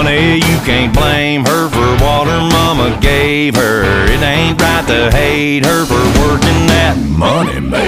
money, you can't blame her for what her mama gave her. It ain't right to hate her for working that money, man.